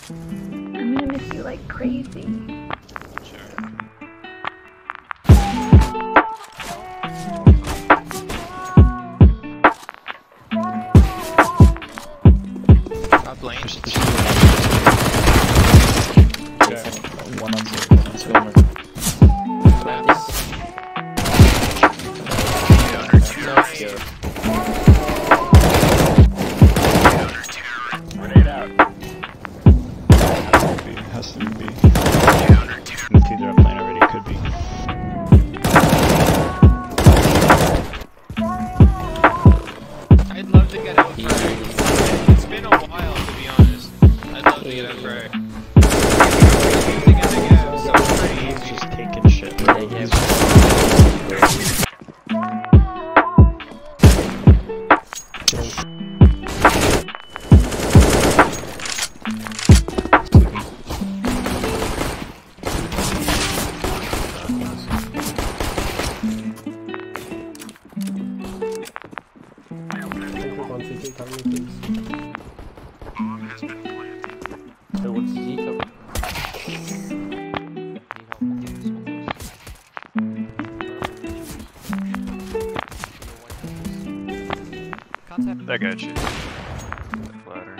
I'm gonna miss you like crazy. Top lane. One on silver. Grenade out. Has to be. It's either up lane already, could be. I'd love to get out Frey. It's been a while, to be honest. I'd love to get out Frey. So pretty He's easy. just taking shit. So what's Zeta? That guy cheated. Ladder.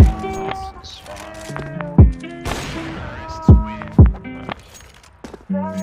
Spawn.